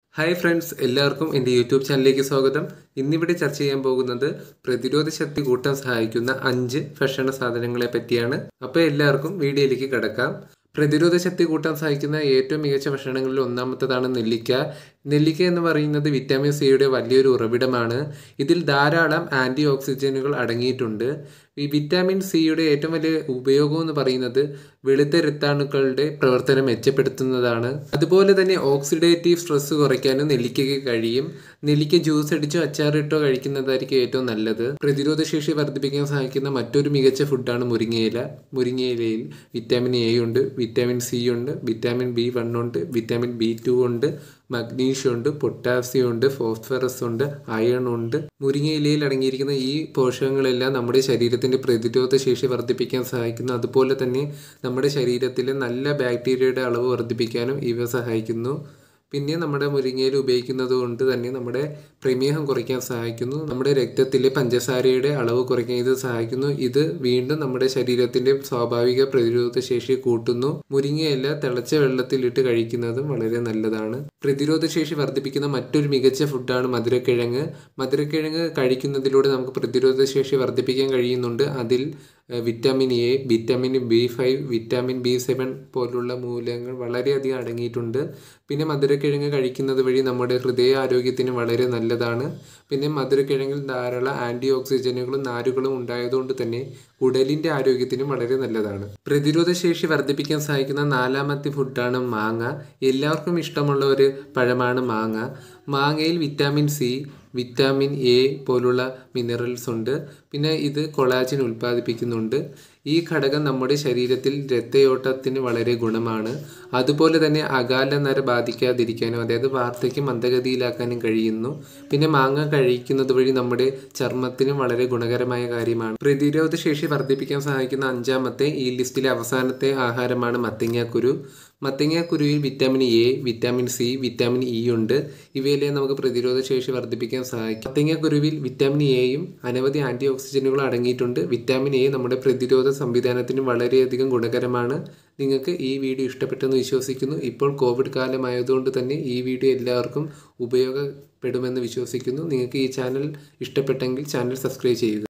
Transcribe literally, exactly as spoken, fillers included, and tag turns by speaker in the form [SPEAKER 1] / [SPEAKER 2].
[SPEAKER 1] Hi friends, എല്ലാവർക്കും എൻ്റെ YouTube ചാനലിലേക്ക് സ്വാഗതം. ഇന്നിവിടെ ചർച്ച ചെയ്യാൻ പോകുന്നത് പ്രതിരോധ ശക്തി കൂട്ടാൻ സഹായിക്കുന്ന അഞ്ച് ഭക്ഷണ സാധനങ്ങളെ പറ്റിയാണ്. അപ്പോൾ എല്ലാവർക്കും വീഡിയോയിലേക്ക് കിടക്കാം. പ്രതിരോധ ശക്തി കൂട്ടാൻ സഹായിക്കുന്ന ഏറ്റവും മികച്ച ഭക്ഷണങ്ങളിൽ ഒന്നാമത്തേതാണ് നെല്ലിക്ക. നെല്ലിക്ക എന്ന് പറയുന്നത് വിറ്റാമിൻ സിയുടെ വലിയൊരു ഉറവിടമാണ്. ഇതിൽ ധാരാളം ആൻറ്റി ഓക്സിജനുകൾ അടങ്ങിയിട്ടുണ്ട്. ഈ വിറ്റാമിൻ സിയുടെ ഏറ്റവും വലിയ ഉപയോഗം എന്ന് പറയുന്നത് വെളുത്ത രക്താണുക്കളുടെ പ്രവർത്തനം മെച്ചപ്പെടുത്തുന്നതാണ്. അതുപോലെ തന്നെ ഓക്സിഡേറ്റീവ് സ്ട്രെസ് കുറയ്ക്കാനും നെല്ലിക്കയ്ക്ക് കഴിയും. നെല്ലിക്ക ജ്യൂസ് അടിച്ചോ അച്ചാറിട്ടോ കഴിക്കുന്നതായിരിക്കും ഏറ്റവും നല്ലത്. പ്രതിരോധ ശേഷി വർദ്ധിപ്പിക്കാൻ സഹായിക്കുന്ന മറ്റൊരു മികച്ച ഫുഡാണ് മുരിങ്ങയില. മുരിങ്ങയിലയിൽ വിറ്റാമിൻ എ ഉണ്ട്, വിറ്റാമിൻ സി ഉണ്ട്, വിറ്റാമിൻ ബി വൺ ഉണ്ട്, വിറ്റാമിൻ ബി ടു ഉണ്ട്, മഗ്നീഷ്യം ഉണ്ട്, പൊട്ടാസ്യം ഉണ്ട്, ഫോസ്ഫറസ് ഉണ്ട്, അയൺ ഉണ്ട്. മുരിങ്ങയിലയിൽ അടങ്ങിയിരിക്കുന്ന ഈ പോഷകങ്ങളെല്ലാം നമ്മുടെ ശരീരത്തിന്റെ പ്രതിരോധ ശേഷി വർദ്ധിപ്പിക്കാൻ സഹായിക്കുന്നു. അതുപോലെ തന്നെ നമ്മുടെ ശരീരത്തിലെ നല്ല ബാക്ടീരിയയുടെ അളവ് വർദ്ധിപ്പിക്കാനും ഇവ സഹായിക്കുന്നു. പിന്നെ നമ്മുടെ മുരിങ്ങയില ഉപയോഗിക്കുന്നത് കൊണ്ട് തന്നെ നമ്മുടെ പ്രമേഹം കുറയ്ക്കാൻ സഹായിക്കുന്നു. നമ്മുടെ രക്തത്തിലെ പഞ്ചസാരയുടെ അളവ് കുറയ്ക്കാൻ ഇത് സഹായിക്കുന്നു. ഇത് വീണ്ടും നമ്മുടെ ശരീരത്തിന്റെ സ്വാഭാവിക പ്രതിരോധ ശേഷി കൂട്ടുന്നു. മുരിങ്ങയില തിളച്ച വെള്ളത്തിലിട്ട് കഴിക്കുന്നതും വളരെ നല്ലതാണ്. പ്രതിരോധ ശേഷി വർദ്ധിപ്പിക്കുന്ന മറ്റൊരു മികച്ച ഫുഡാണ് മധുരക്കിഴങ്ങ്. മധുരക്കിഴങ്ങ് കഴിക്കുന്നതിലൂടെ നമുക്ക് പ്രതിരോധ ശേഷി വർദ്ധിപ്പിക്കാൻ കഴിയുന്നുണ്ട്. അതിൽ vitamin A, vitamin B five, vitamin B seven പോലുള്ള മൂലകങ്ങൾ വളരെയധികം അടങ്ങിയിട്ടുണ്ട്. പിന്നെ മധുരക്കിഴങ്ങ് കഴിക്കുന്നത് വഴി നമ്മുടെ ഹൃദയ ആരോഗ്യത്തിന് വളരെ നല്ലതാണ്. പിന്നെ മധുരക്കിഴങ്ങിൽ ധാരാളം ആൻറ്റി ഓക്സിജനുകളും നാരുകളും ഉണ്ടായതുകൊണ്ട് തന്നെ കുടലിൻ്റെ ആരോഗ്യത്തിനും വളരെ നല്ലതാണ്. പ്രതിരോധ ശേഷി വർദ്ധിപ്പിക്കാൻ സഹായിക്കുന്ന നാലാമത്തെ ഫുഡാണ് മാങ്ങ. എല്ലാവർക്കും ഇഷ്ടമുള്ള ഒരു പഴമാണ് മാങ്ങ. മാങ്ങയിൽ വിറ്റാമിൻ സി, വിറ്റാമിൻ എ പോലുള്ള മിനറൽസ് ഉണ്ട്. പിന്നെ ഇത് കൊളാജൻ ഉൽപ്പാദിപ്പിക്കുന്നുണ്ട്. ഈ ഘടകം നമ്മുടെ ശരീരത്തിൽ രക്തയോട്ടത്തിന് വളരെ ഗുണമാണ്. അതുപോലെ തന്നെ അകാല നര ബാധിക്കാതിരിക്കാനും അതായത് വാർദ്ധക്യം മന്ദഗതിയിലാക്കാനും കഴിയുന്നു. പിന്നെ മാങ്ങ കഴിക്കുന്നത് വഴി നമ്മുടെ ചർമ്മത്തിനും വളരെ ഗുണകരമായ കാര്യമാണ്. പ്രതിരോധ ശേഷി വർദ്ധിപ്പിക്കാൻ സഹായിക്കുന്ന അഞ്ചാമത്തെ ഈ ലിസ്റ്റിലെ അവസാനത്തെ ആഹാരമാണ് മത്തങ്ങാക്കുരു. മത്തങ്ങാക്കുരുവിൽ vitamin A, vitamin C, vitamin E ഉണ്ട്. ഇവയെല്ലാം നമുക്ക് പ്രതിരോധ ശേഷി വർദ്ധിപ്പിക്കാൻ സഹായിക്കും. മത്തങ്ങാക്കുരുവിൽ വിറ്റാമിൻ എയും അനവധി ആൻറ്റി ഓക്സിജനുകൾ അടങ്ങിയിട്ടുണ്ട്. വിറ്റാമിൻ എ നമ്മുടെ പ്രതിരോധ സംവിധാനത്തിന് വളരെയധികം ഗുണകരമാണ്. നിങ്ങൾക്ക് ഈ വീഡിയോ ഇഷ്ടപ്പെട്ടെന്ന് വിശ്വസിക്കുന്നു. ഇപ്പോൾ കോവിഡ് കാലമായതുകൊണ്ട് തന്നെ ഈ വീഡിയോ എല്ലാവർക്കും ഉപയോഗപ്പെടുമെന്ന് വിശ്വസിക്കുന്നു. നിങ്ങൾക്ക് ഈ ചാനൽ ഇഷ്ടപ്പെട്ടെങ്കിൽ ചാനൽ സബ്സ്ക്രൈബ് ചെയ്യുക.